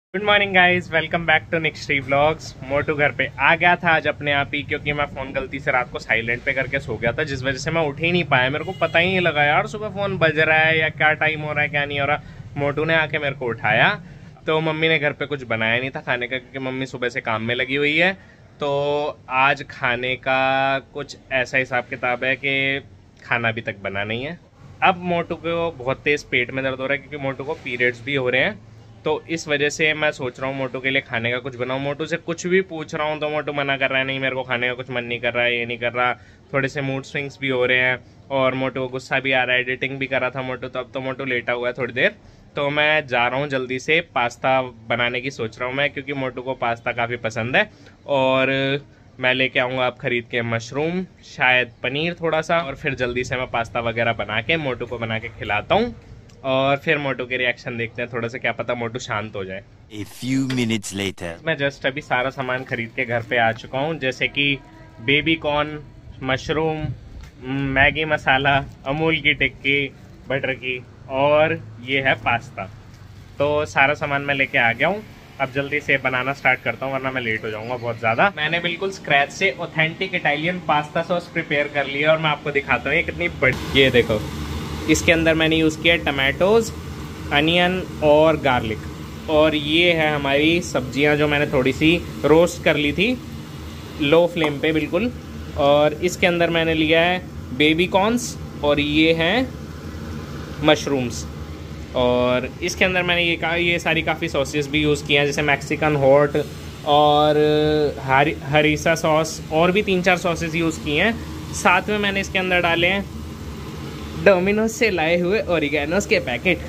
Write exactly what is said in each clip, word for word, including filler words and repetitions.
Good morning guys, welcome back to next three vlogs. मोटू घर पे आ गया था आज अपने आप ही, क्योंकि मैं फ़ोन गलती से रात को साइलेंट पे करके सो गया था, जिस वजह से मैं उठ ही नहीं पाया। मेरे को पता ही नहीं लगा यार सुबह फ़ोन बज रहा है या क्या टाइम हो रहा है क्या नहीं हो रहा। मोटू ने आके मेरे को उठाया, तो मम्मी ने घर पे कुछ बनाया नहीं था खाने का, क्योंकि मम्मी सुबह से काम में लगी हुई है। तो आज खाने का कुछ ऐसा हिसाब किताब है कि खाना अभी तक बना नहीं है। अब मोटू को बहुत तेज़ पेट में दर्द हो रहा है, क्योंकि मोटू को पीरियड्स भी हो रहे हैं। तो इस वजह से मैं सोच रहा हूँ मोटू के लिए खाने का कुछ बनाऊँ। मोटू से कुछ भी पूछ रहा हूँ तो मोटू मना कर रहा है, नहीं मेरे को खाने का कुछ मन नहीं कर रहा है, ये नहीं कर रहा। थोड़े से मूड स्विंग्स भी हो रहे हैं और मोटू को गुस्सा भी आ रहा है। एडिटिंग भी कर रहा था मोटू, तो अब तो मोटू लेटा हुआ है थोड़ी देर। तो मैं जा रहा हूँ जल्दी से, पास्ता बनाने की सोच रहा हूँ मैं, क्योंकि मोटू को पास्ता काफ़ी पसंद है। और मैं लेके आऊँगा अब खरीद के मशरूम, शायद पनीर थोड़ा सा, और फिर जल्दी से मैं पास्ता वगैरह बना के मोटू को बना के खिलाता हूँ। और फिर मोटू के रिएक्शन देखते हैं थोड़ा सा, क्या पता मोटू शांत हो जाए। A few minutes later. मैं जस्ट अभी सारा सामान खरीद के घर पे आ चुका हूँ, जैसे कि baby corn, mushroom, Maggi masala, Amul की टिक्की, बटर की, और ये है पास्ता। तो सारा सामान मैं लेके आ गया हूँ। अब जल्दी से बनाना स्टार्ट करता हूँ, वरना मैं लेट हो जाऊंगा बहुत ज़्यादा। मैंने बिल्कुल स्क्रैच से authentic Italian pasta sauce prepare कर लिया और मैं आपको दिखाता हूँ ये कितनी बड़ी। ये देखो, इसके अंदर मैंने यूज़ किया टमाटोज़, अनियन और गार्लिक। और ये है हमारी सब्जियां जो मैंने थोड़ी सी रोस्ट कर ली थी लो फ्लेम पे बिल्कुल। और इसके अंदर मैंने लिया है बेबी कॉर्न्स, और ये हैं मशरूम्स। और इसके अंदर मैंने ये का ये सारी काफ़ी सॉसेस भी यूज़ किए हैं, जैसे मैक्सिकन हॉट और हरी हरीसा सॉस, और भी तीन चार सॉसेस यूज़ किए हैं। साथ में मैंने इसके अंदर डाले हैं डोमिनोज से लाए हुए ओरिगेनोस के पैकेट।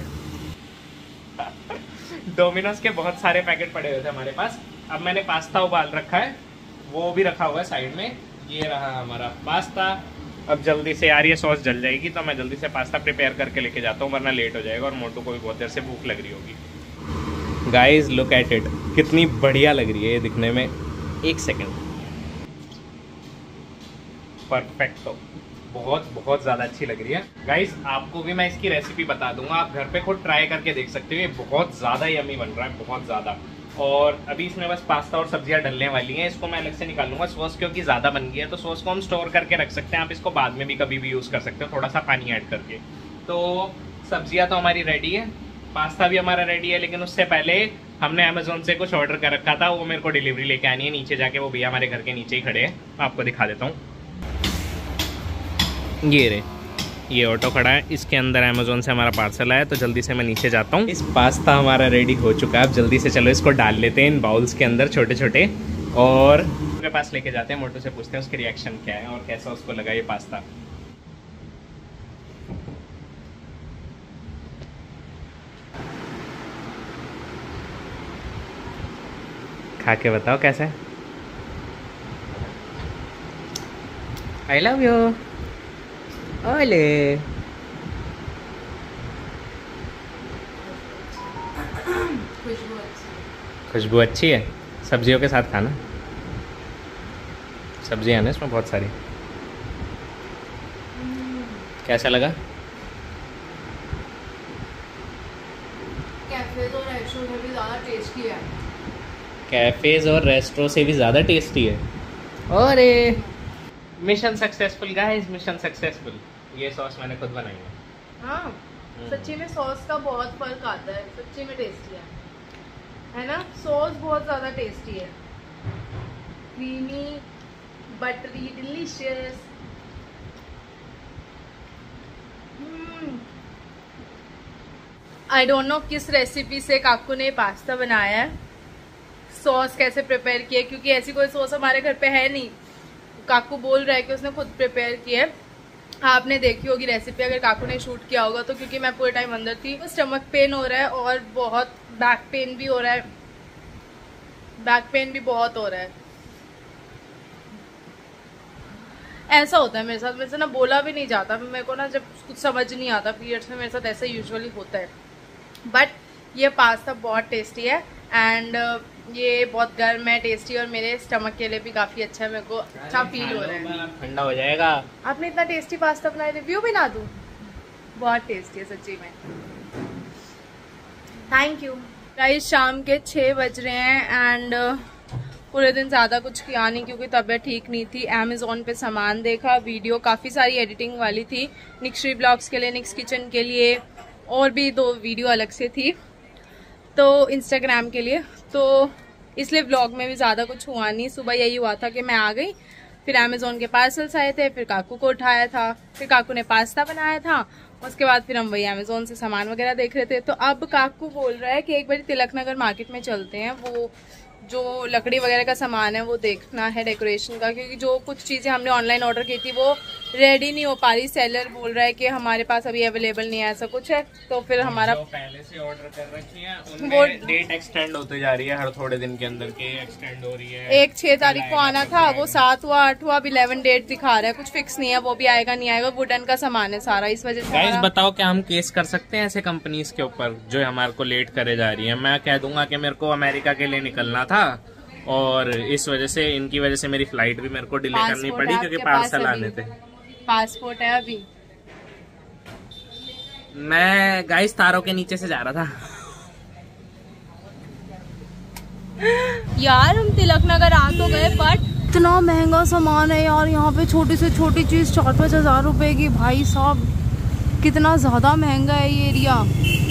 डोमिनोज के बहुत सारे पैकेट पड़े हुए थे हमारे पास। अब मैंने पास्ता उबाल रखा है, वो भी रखा हुआ है साइड में। ये रहा हमारा पास्ता। अब जल्दी से यार ये सॉस जल जाएगी, तो मैं जल्दी से पास्ता प्रिपेयर करके लेके जाता हूँ, वरना लेट हो जाएगा और मोटू को भी बहुत देर से भूख लग रही होगी। गाइज लुक एट इट, कितनी बढ़िया लग रही है ये दिखने में। एक सेकेंड, परफेक्टो, बहुत बहुत ज़्यादा अच्छी लग रही है। गाइस आपको भी मैं इसकी रेसिपी बता दूंगा, आप घर पे खुद ट्राई करके देख सकते हो। ये बहुत ज़्यादा यम्मी बन रहा है, बहुत ज़्यादा। और अभी इसमें बस पास्ता और सब्जियां डलने वाली हैं। इसको मैं अलग से निकाल लूँगा। सॉस क्योंकि ज़्यादा बन गई है, तो सॉस को हम स्टोर करके रख सकते हैं। आप इसको बाद में भी कभी भी यूज़ कर सकते हो, थोड़ा सा पानी ऐड करके। तो सब्जियाँ तो हमारी रेडी है, पास्ता भी हमारा रेडी है। लेकिन उससे पहले हमने अमेजोन से कुछ ऑर्डर कर रखा था, वो मेरे को डिलीवरी लेके आनी है नीचे जाके। वो भैया हमारे घर के नीचे ही खड़े हैं, आपको दिखा देता हूँ। ये रे, ये ऑटो खड़ा है, इसके अंदर अमेजोन से हमारा पार्सल आया। तो जल्दी से मैं नीचे जाता हूँ। इस पास्ता हमारा रेडी हो चुका है। अब जल्दी से चलो इसको डाल लेते हैं इन बाउल्स के अंदर छोटे छोटे, और उनके पास लेके जाते हैं। मोटू से पूछते हैं उसके रिएक्शन क्या है और कैसा उसको लगा ये पास्ता। खा के बताओ कैसा है। I love you. ओले, खुशबू अच्छी है। सब्जियों के साथ खाना, सब्जियां हैं ना इसमें बहुत सारी। कैसा लगा? कैफेज और रेस्टोरेंट से भी ज़्यादा टेस्टी है। कैफेज और रेस्टोरेंट से भी ज़्यादा टेस्टी है। अरे mission successful guys, mission successful. ये सॉस मैंने खुद बनाई है। हाँ, सच्ची में सॉस का बहुत फर्क आता है। सच्ची में टेस्टी है, है ना? सॉस बहुत ज़्यादा टेस्टी है, creamy, buttery, delicious. I don't know किस रेसिपी से काकू ने पास्ता बनाया है, सॉस कैसे प्रिपेयर किया, क्योंकि ऐसी कोई सॉस हमारे घर पे है नहीं। काकू बोल रहा है कि उसने खुद प्रिपेयर किया है। आपने देखी होगी रेसिपी अगर काकू ने शूट किया होगा तो, क्योंकि मैं पूरे टाइम अंदर थी। स्टमक पेन हो रहा है और बहुत बैक पेन भी हो रहा है, बैक पेन भी बहुत हो रहा है। ऐसा होता है मेरे साथ, मेरे से ना बोला भी नहीं जाता। मेरे को ना जब कुछ समझ नहीं आता पीरियड्स में, मेरे साथ ऐसा यूजुअली होता है। बट ये पास्ता बहुत टेस्टी है एंड ये बहुत गर्म है, टेस्टी, और मेरे स्टमक के लिए भी काफ़ी अच्छा है। मेरे को अच्छा फील हो रहा है। ठंडा हो जाएगा। आपने इतना टेस्टी पास्ता बनाया, रिव्यू भी ना दूँ? बहुत टेस्टी है सच्ची में। Thank you. गाइस शाम के छः बज रहे हैं एंड पूरे दिन ज़्यादा कुछ किया नहीं क्योंकि तबीयत ठीक नहीं थी। अमेज़ॉन पे सामान देखा, वीडियो काफ़ी सारी एडिटिंग वाली थी, निक्श्री ब्लॉग्स के लिए, निक्स किचन के लिए, और भी दो वीडियो अलग से थी तो इंस्टाग्राम के लिए, तो इसलिए व्लॉग में भी ज़्यादा कुछ हुआ नहीं। सुबह यही हुआ था कि मैं आ गई, फिर अमेज़ॉन के पार्सल्स आए थे, फिर काकू को उठाया था, फिर काकू ने पास्ता बनाया था, उसके बाद फिर हम वही अमेज़ॉन से सामान वगैरह देख रहे थे। तो अब काकू बोल रहा है कि एक बार तिलक नगर मार्केट में चलते हैं, वो जो लकड़ी वगैरह का सामान है वो देखना है डेकोरेशन का, क्योंकि जो कुछ चीज़ें हमने ऑनलाइन ऑर्डर की थी वो रेडी नहीं हो पा रही। सेलर बोल रहा है कि हमारे पास अभी अवेलेबल नहीं है, ऐसा कुछ है। तो फिर हमारा जो पहले से ऑर्डर कर रखी है उनमें डेट एक्सटेंड होते जा रही है, हर थोड़े दिन के अंदर के एक्सटेंड हो रही है। एक छह तारीख को आना था, वो सात हुआ, आठ हुआ, अब इलेवन डेट दिखा रहा है, कुछ फिक्स नहीं है, वो भी आएगा नहीं आएगा। वुडन का सामान है सारा, इस वजह से। गाइस बताओ क्या हम केस कर सकते हैं ऐसे कंपनीज के ऊपर जो हमारे को लेट करे जा रही है? मैं कह दूंगा कि मेरे को अमेरिका के लिए निकलना था और इस वजह से, इनकी वजह से मेरी फ्लाइट भी मेरे को डिले करनी पड़ी क्योंकि पार्सल आने थे। पासपोर्ट है अभी। मैं गाइस तारों के नीचे से जा रहा था। यार हम तिलक नगर आ तो गए, बट इतना महंगा सामान है यार यहाँ पे, छोटी से छोटी चीज चार पाँच हजार रुपए की। भाई साहब कितना ज्यादा महंगा है ये एरिया।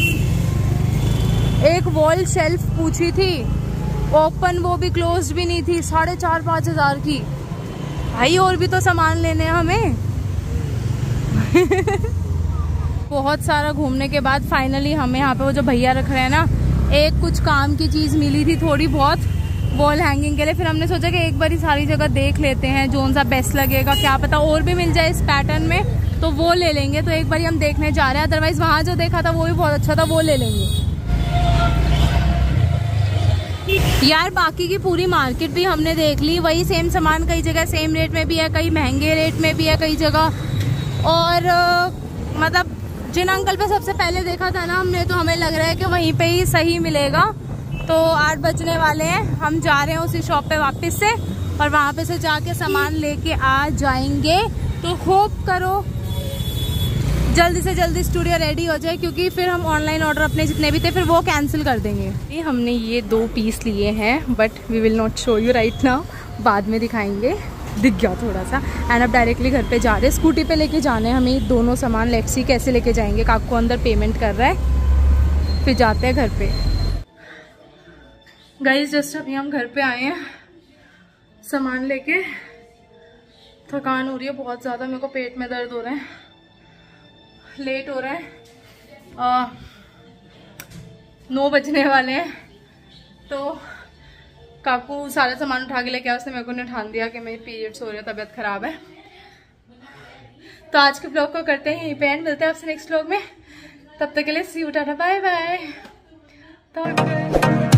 एक वॉल शेल्फ पूछी थी ओपन, वो भी क्लोज भी नहीं थी, साढ़े चार पाँच हजार की। भाई और भी तो सामान लेने हैं हमें। बहुत सारा घूमने के बाद फाइनली हमें यहाँ पे वो जो भैया रख रहे हैं ना, एक कुछ काम की चीज मिली थी थोड़ी बहुत वॉल हैंगिंग के लिए। फिर हमने सोचा कि एक बार ही सारी जगह देख लेते हैं, जोन सा बेस्ट लगेगा, क्या पता और भी मिल जाए इस पैटर्न में, तो वो ले लेंगे। तो एक बार हम देखने जा रहे हैं, अदरवाइज वहाँ जो देखा था वो भी बहुत अच्छा था, वो ले लेंगे। यार बाकी की पूरी मार्केट भी हमने देख ली, वही सेम सामान कई जगह सेम रेट में भी है, कई महंगे रेट में भी है कई जगह। और मतलब जिन अंकल पे सबसे पहले देखा था ना हमने, तो हमें लग रहा है कि वहीं पे ही सही मिलेगा। तो आठ बजने वाले हैं, हम जा रहे हैं उसी शॉप पे वापस से, और वहाँ पे से जाके सामान लेके आ जाएंगे। तो होप करो जल्दी से जल्दी स्टूडियो रेडी हो जाए, क्योंकि फिर हम ऑनलाइन ऑर्डर अपने जितने भी थे फिर वो कैंसिल कर देंगे। ये हमने ये दो पीस लिए हैं, but we will not show you right now, बाद में दिखाएंगे। दिख गया थोड़ा सा। एंड अब डायरेक्टली घर पे जा रहे हैं, स्कूटी पे लेके जाने हैं हमें दोनों सामान। लेट्स सी कैसे लेके जाएंगे, काकू अंदर पेमेंट कर रहा है, फिर जाते हैं घर पे। गाइस जस्ट अभी हम घर पे आए हैं सामान लेके। थकान हो रही है बहुत ज़्यादा, मेरे को पेट में दर्द हो रहा है, लेट हो रहा है, आ, नौ बजने वाले हैं। तो काकू सारा सामान उठा के लेके आया, उसने मेरे को नहीं ठान दिया कि मेरी पीरियड्स हो रही है, तबीयत खराब है। तो आज के ब्लॉग को करते हैं यहीं पे एंड, मिलते हैं आपसे नेक्स्ट ब्लॉग में। तब तक के लिए see you, tata, bye bye.